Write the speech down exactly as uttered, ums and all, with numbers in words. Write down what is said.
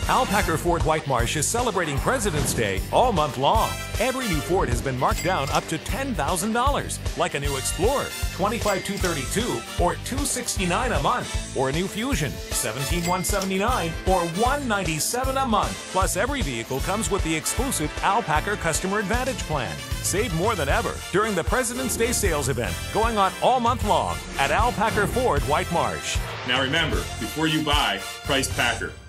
Al Packer Ford White Marsh is celebrating President's Day all month long. Every new Ford has been marked down up to ten thousand dollars, like a new Explorer, twenty-five thousand two hundred thirty-two dollars or two hundred sixty-nine dollars a month, or a new Fusion, seventeen thousand one hundred seventy-nine dollars or one hundred ninety-seven dollars a month. Plus, every vehicle comes with the exclusive Al Packer Customer Advantage Plan. Save more than ever during the President's Day sales event going on all month long at Al Packer Ford White Marsh. Now remember, before you buy, price Packer.